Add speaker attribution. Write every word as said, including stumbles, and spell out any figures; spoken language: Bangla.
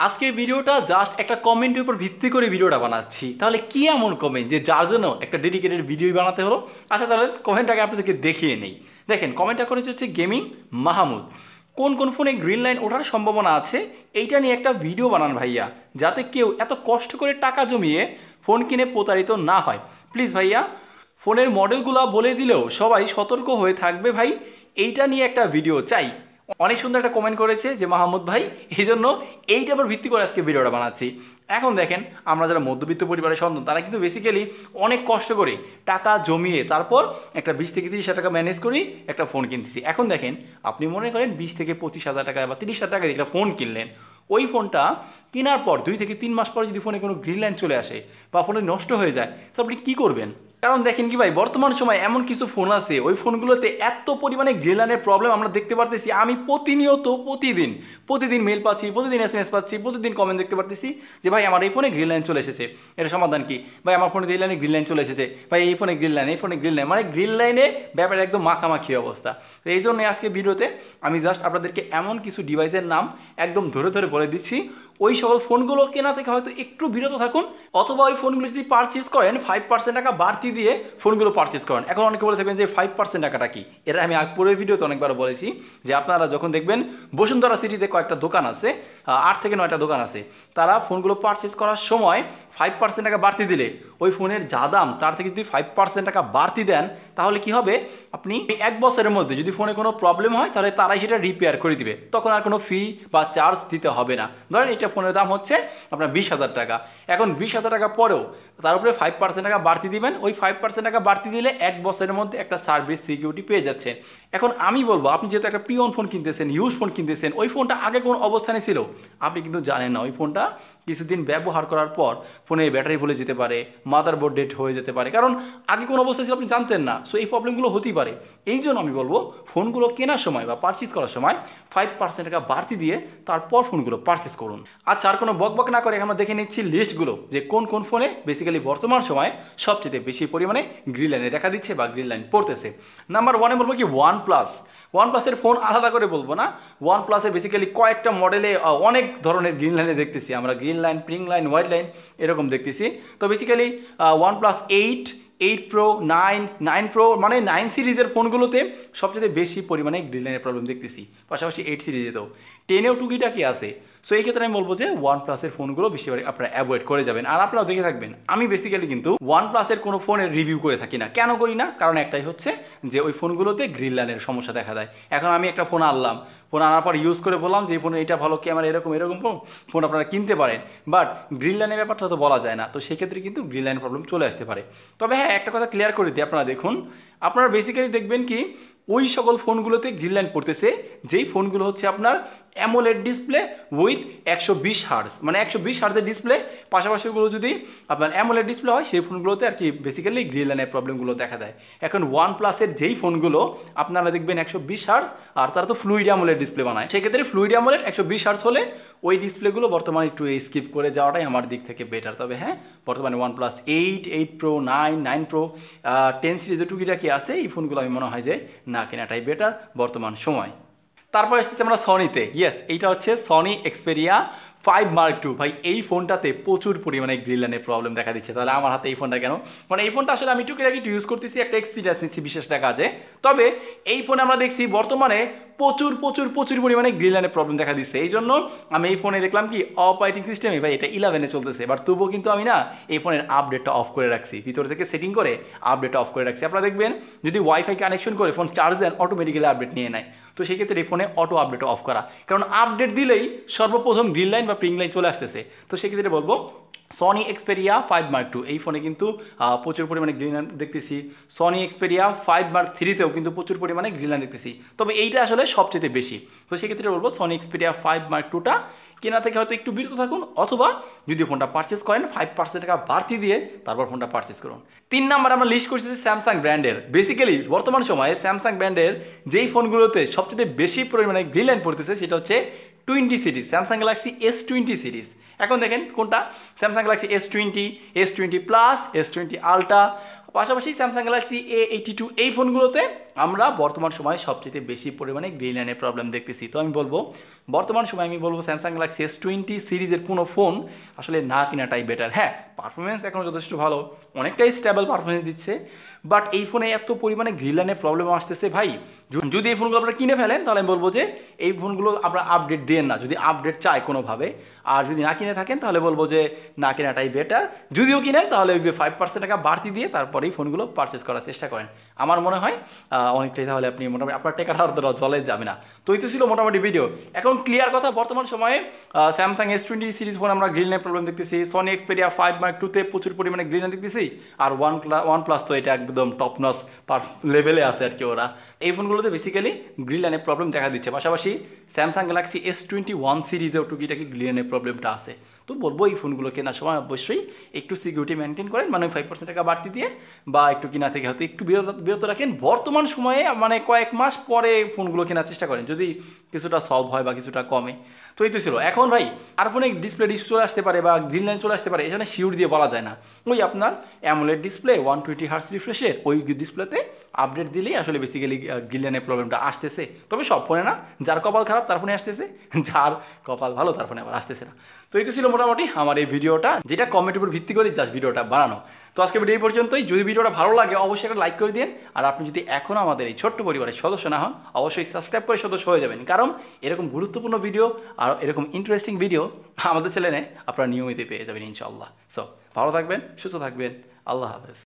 Speaker 1: আজকে ভিডিওটা জাস্ট একটা কমেন্টের উপর ভিত্তি করে ভিডিওটা বানাচ্ছি। তাহলে কি এমন কমেন্ট যে যার জন্য একটা ডেডিকেটেড ভিডিও বানাতে হলো? আচ্ছা, তাহলে কমেন্টটাকে আপনাদেরকে দেখিয়ে নেই। দেখেন, কমেন্টটা করেছে হচ্ছে গেমিং মাহমুদ। কোন কোন ফোনে গ্রিন লাইন ওঠার সম্ভাবনা আছে এইটা নিয়ে একটা ভিডিও বানান ভাইয়া, যাতে কেউ এত কষ্ট করে টাকা জমিয়ে ফোন কিনে প্রতারিত না হয়। প্লিজ ভাইয়া, ফোনের মডেলগুলো বলে দিলেও সবাই সতর্ক হয়ে থাকবে ভাই, এইটা নিয়ে একটা ভিডিও চাই। অনেক সুন্দর একটা কমেন্ট করেছে যে মাহমুদ ভাই, এই জন্য এইটা আবার ভিত্তি করে আজকে ভিডিওটা বানাচ্ছি। এখন দেখেন, আমরা যারা মধ্যবিত্ত পরিবারের সন্তান তারা কিন্তু বেসিক্যালি অনেক কষ্ট করে টাকা জমিয়ে তারপর একটা বিশ থেকে তিরিশ হাজার টাকা ম্যানেজ করি একটা ফোন কিনতেছি। এখন দেখেন, আপনি মনে করেন বিশ থেকে পঁচিশ হাজার টাকা বা তিরিশ হাজার টাকা দিয়ে একটা ফোন কিনলেন। ওই ফোনটা কেনার পর দুই থেকে তিন মাস পরে যদি ফোনে কোনো গ্রিন লাইন চলে আসে বা ফোনে নষ্ট হয়ে যায়, তো আপনি কী করবেন? কারণ দেখেন কি ভাই, বর্তমান সময় এমন কিছু ফোন আছে ওই ফোনগুলোতে এত পরিমাণে গ্রিন লাইনের প্রবলেম আমরা দেখতে পারতেছি। আমি প্রতিনিয়ত প্রতিদিন প্রতিদিন মেল পাচ্ছি, প্রতিদিন এস এম এস পাচ্ছি, প্রতিদিন কমেন্ট দেখতে পারতেছি যে ভাই আমার এই ফোনে গ্রিন লাইন চলে এসেছে, এটা সমাধান কি? ভাই আমার ফোনে গ্রিন লাইনে গ্রিন লাইন চলে এসেছে, ভাই এই ফোনে গ্রিন লাইন, এই ফোনে গ্রিন লাইন, মানে গ্রিন লাইনে ব্যাপারে একদম মাখামাখি অবস্থা। তো এই জন্য আজকে ভিডিওতে আমি জাস্ট আপনাদেরকে এমন কিছু ডিভাইসের নাম একদম ধরে ধরে বলে দিচ্ছি। ওই সকল ফোনগুলো কেনা থেকে হয়তো একটু বিরত থাকুন, অথবা ওই ফোনগুলো যদি পারচেজ করেন ফাইভ পার্সেন্ট টাকা বাড়তি দিয়ে ফোনগুলো পারচেজ করেন। এখন অনেকে বলে থাকবেন যে ফাইভ পার্সেন্ট টাকাটা কি? এটা আমি আগ পরের ভিডিওতে অনেকবার বলেছি যে আপনারা যখন দেখবেন বসুন্ধরা সিটিতে কয়েকটা দোকান আছে, আট থেকে নয়টা দোকান আছে, তারা ফোনগুলো পারচেজ করার সময় ফাইভ পার্সেন্ট টাকা বাড়তি দিলে ওই ফোনের যা দাম তার থেকে যদি ফাইভ পার্সেন্ট টাকা বাড়তি দেন, তাহলে কি হবে, আপনি এক বছরের মধ্যে যদি ফোনে কোনো প্রবলেম হয় তাহলে তারাই সেটা রিপেয়ার করে দিবে, তখন আর কোনো ফি বা চার্জ দিতে হবে না। ধরেন এটা ফোনের দাম হচ্ছে আপনার বিশ হাজার টাকা, এখন বিশ হাজার টাকা পরেও তার উপরে ফাইভ পার্সেন্ট টাকা বাড়তি দিবেন। ওই ফাইভ পার্সেন্ট টাকা বাড়তি দিলে এক বছরের মধ্যে একটা সার্ভিস সিকিউরিটি পেয়ে যাচ্ছেন। এখন আমি বলবো, আপনি যেহেতু একটা প্রিয়ন ফোন কিনতেছেন, ইউজ ফোন কিনতেছেন, ওই ফোনটা আগে কোন অবস্থানে ছিল আপনি কিন্তু জানেন না। ওই ফোনটা কিছুদিন ব্যবহার করার পর ফোনে ব্যাটারি ভুলে যেতে পারে, মাদারবোর্ড ডেড হয়ে যেতে পারে, কারণ আগে কোন অবস্থা ছিল আপনি জানতেন না। সো এই প্রবলেমগুলো হতেই পারে। এই জন্য আমি বলবো, ফোনগুলো কেনার সময় বা পারচেজ করার সময় ফাইভ পার্সেন্ট টাকা বাড়তি দিয়ে তারপর ফোনগুলো পারচেজ করুন। আচ্ছা, আর কোনো বকবক না করে আমরা দেখে নিচ্ছি লিস্টগুলো যে কোন কোন ফোনে বেসিক্যালি বর্তমান সময় সবচেয়ে বেশি পরিমাণে গ্রিন লাইনে দেখা দিচ্ছে বা গ্রিন লাইন পড়তেছে। নাম্বার ওয়ানে বলবো কি ওয়ান প্লাস। ওয়ান প্লাসের ফোন আলাদা করে বলবো না, ওয়ান প্লাসে বেসিক্যালি কয়েকটা মডেলে অনেক ধরনের গ্রিন লাইনে দেখতেছি আমরা, green line, pink line, white line এরকম দেখতেছি। তো basically OnePlus eight, eight pro, nine, nine pro মানে নাইন সিরিজের ফোনগুলোতে সবচেয়ে বেশি পরিমাণে গ্রিন লাইনের প্রবলেম দেখতেছি, পাশাপাশি এইট সিরিজেতেও, টেনেও টুকিটাকি আছে। সো এই ক্ষেত্রে আমি বলবো যে ওয়ান প্লাসের ফোনগুলো বেশিরভাগ আপনারা অ্যাভয়েড করে যাবেন। আর আপনারাও দেখে থাকবেন, আমি বেসিক্যালি কিন্তু ওয়ান প্লাসের কোনো ফোনের রিভিউ করে থাকি না। কেন করি না? কারণ একটাই হচ্ছে যে ওই ফোনগুলোতে গ্রিন লাইনের সমস্যা দেখা দেয়। এখন আমি একটা ফোন আনলাম, ফোন আনার পর ইউজ করে বললাম যে এই ফোনে এটা ভালো, ক্যামেরা এরকম এরকম ফোন আপনারা কিনতে পারেন, বাট গ্রিন লাইনের ব্যাপারটা তো বলা যায় না। তো সেক্ষেত্রে কিন্তু গ্রিন লাইন প্রবলেম চলে আসতে পারে। তবে হ্যাঁ, একটা কথা ক্লিয়ার করে দিই, আপনারা দেখুন, আপনারা বেসিক্যালি দেখবেন কি ওই সকল ফোনগুলোতে গ্রিন লাইন পড়তেছে যেই ফোনগুলো হচ্ছে আপনার অ্যামোলেড ডিসপ্লে উইথ একশো বিশ হার্টজ, মানে একশো বিশ হার্টজের ডিসপ্লে, পাশাপাশিগুলো যদি আপনার অ্যামোলেড ডিসপ্লে হয় সেই ফোনগুলোতে আর কি বেসিক্যালি গ্রিন লাইনের প্রবলেমগুলো দেখা দেয়। এখন ওয়ান প্লাসের যেই ফোনগুলো আপনারা দেখবেন একশো বিশ হার্টজ, আর তারা তো ফ্লুইড অ্যামোলেড ডিসপ্লে বানায়, সেক্ষেত্রে ফ্লুইড অ্যামোলেড একশো বিশ হার্টজ হলে ওই ডিসপ্লেগুলো বর্তমানে একটু স্কিপ করে যাওয়াটাই আমার দিক থেকে বেটার। তবে হ্যাঁ, বর্তমানে OnePlus eight, eight pro, nine, nine pro, ten সিরিজের টুকিটাকি আছে, এই ফোনগুলো আমি মনে হয় যে না কেনাটাই বেটার বর্তমান সময়। তারপর এসেছি আমরা সনিতে। ইয়েস, এইটা হচ্ছে Sony Xperia five mark two. ভাই এই ফোনটাতে প্রচুর পরিমাণে গ্রিন লাইনের প্রবলেম দেখা দিচ্ছে। তাহলে আমার হাতে এই ফোনটা কেন? মানে এই ফোনটা আসলে আমি টুকিটাকি ইউজ করতেছি, একটা এক্সপিরিয়েন্স নিচ্ছি বিশেষটা কাজে। তবে এই ফোনে আমরা দেখছি বর্তমানে প্রচুর প্রচুর প্রচুর পরিমাণে গ্রিন লাইনের প্রবলেম দেখা দিচ্ছে। এই জন্য আমি এই ফোনে দেখলাম কি অপারেটিং সিস্টেমে ভাই এটা ইলেভেনে চলতেছে, এবার তবুও কিন্তু আমি না এই ফোনের আপডেটটা অফ করে রাখছি, ভিতর থেকে সেটিং করে আপডেটটা অফ করে রাখছি। আপনারা দেখবেন যদি ওয়াইফাই কানেকশন করে ফোন চার্জ দেন, অটোমেটিক্যালি আপডেট নিয়ে নেয়। তো সেই ক্ষেত্রে এই ফোনে অটো আপডেট অফ করা, কারণ আপডেট দিলেই সর্বপ্রথম গ্রিন লাইন বা পিঙ্ক লাইন চলে আসতেছে। তো সেক্ষেত্রে বলবো Sony Xperia five mark two এই ফোনে কিন্তু প্রচুর পরিমাণে গ্রিন লাইন দেখতেছি। সনি এক্সপেরিয়া ফাইভ মার্ক থ্রিতেও কিন্তু প্রচুর পরিমাণে গ্রিন লাইন দেখতেছি, তবে এইটা আসলে সবচেয়ে বেশি। তো সেক্ষেত্রে বলবো সনি এক্সপেরিয়া ফাইভ মার্ক টুটা কেনা থেকে হয়তো একটু বিরত থাকুন, অথবা যদি ফোনটা পারচেস করেন ফাইভ পার্সেন্ট টাকা বাড়তি দিয়ে তারপর ফোনটা পারচেস করুন। তিন নাম্বার আমরা লিস্ট করছি স্যামসাং ব্র্যান্ডের। বেসিক্যালি বর্তমান সময়ে স্যামসাং ব্র্যান্ডের যেই ফোনগুলোতে সবচেয়ে বেশি পরিমাণে গ্রিন লাইন পড়তেছে সেটা হচ্ছে twenty series, Samsung Galaxy S twenty series. এখন দেখেন কোনটা, Samsung Galaxy S twenty, S twenty plus, S twenty ultra, পাশাপাশি Samsung Galaxy A eighty two এই ফোনগুলোতে আমরা বর্তমান সময়ে সবচেয়ে বেশি পরিমাণে গ্রিন লাইনের প্রবলেম দেখতেছি। তো আমি বলবো বর্তমান সময় আমি বলবো স্যামসাং গ্যালাক্সি এস টোয়েন্টি সিরিজের কোনো ফোন আসলে না কেনাটাই বেটার। হ্যাঁ, পারফরমেন্স এখনও যথেষ্ট ভালো, অনেকটাই স্টেবল পারফরমেন্স দিচ্ছে, বাট এই ফোনে এত পরিমাণে গ্রিন লাইনের প্রবলেম আসতেছে ভাই। যদি এই ফোনগুলো আপনারা কিনে ফেলেন তাহলে আমি বলবো যে এই ফোনগুলো আপনারা আপডেট দেন না, যদি আপডেট চায় কোনোভাবে। আর যদি না কিনে থাকেন তাহলে বলবো যে না কেনাটাই বেটার। যদিও কিনেন তাহলে ওই যে ফাইভ পার্সেন্ট টাকা বাড়তি দিয়ে তারপরে এই ফোনগুলো পারচেস করার চেষ্টা করেন। আমার মনে হয় অনেকটাই তাহলে আপনি মোটামুটি আপনার টেকাটা আর জলে যাবে না। তো এই তো ছিল মোটামুটি ভিডিও। এখন ক্লিয়ার কথা, বর্তমান সময়ে Samsung S twenty series phone আমরা গ্রিন লাইন প্রবলেম দেখতেছি, সনি এক্সপেরিয়া ফাইভ মার্ক টুতে প্রচুর পরিমাণে গ্রিন লাইন দেখতেছি, আর ওয়ান ওয়ান প্লাস তো এটা একদম টপ নচ পার লেভেলে আছে আর কি। ওরা এই ফোনগুলোতে বেসিক্যালি গ্রিন লাইনের প্রবলেম দেখা দিচ্ছে। পাশাপাশি Samsung Galaxy S twenty one সিরিজেও টুকিটাকি গ্রিন লাইনের প্রবলেমটা আছে। তো বলবো এই ফোনগুলো কেনার সময় অবশ্যই একটু সিকিউরিটি মেনটেন করেন, মানে ফাইভ পার্সেন্ট টাকা বাড়তি দিয়ে বা একটু কিনা থেকে হয়তো একটু বিরত বিরত রাখেন। বর্তমান সময়ে মানে কয়েক মাস পরে ফোনগুলো কেনার চেষ্টা করেন যদি কিছুটা সলভ হয় বা কিছুটা কমে। তো এই তো ছিল। এখন ভাই আর ফোনে ডিসপ্লে ডিস চলে আসতে পারে বা গ্রিন লাইন চলে আসতে পারে, এখানে শিওর দিয়ে বলা যায় না। ওই আপনার AMOLED display one twenty hertz রিফ্রেশের ওই ডিসপ্লেতে আপডেট দিলেই আসলে বেসিক্যালি গ্রিন লাইনের প্রবলেমটা আসতেছে। তবে সব ফোনে না, যার কপাল খারাপ তার ফোনে আসতেছে, যার কপাল ভালো তার ফোনে আবার আসতেছে না। তো এই তো ছিল মোটামুটি আমার এই ভিডিওটা, যেটা কমেন্টের উপর ভিত্তি করে জাস্ট ভিডিওটা বানানো। তো আজকে ভিডিও এই পর্যন্তই। যদি ভিডিওটা ভালো লাগে অবশ্যই একটা লাইক করে দিন, আর আপনি যদি এখনও আমাদের এই ছোট্ট পরিবারের সদস্য না হন অবশ্যই সাবস্ক্রাইব করে সদস্য হয়ে যাবেন, কারণ এরকম গুরুত্বপূর্ণ ভিডিও আর এরকম ইন্টারেস্টিং ভিডিও আমাদের চ্যানেলে আপনারা নিয়মিত পেয়ে যাবেন ইনশাআল্লাহ। সো ভালো থাকবেন, সুস্থ থাকবেন, আল্লাহ হাফেজ।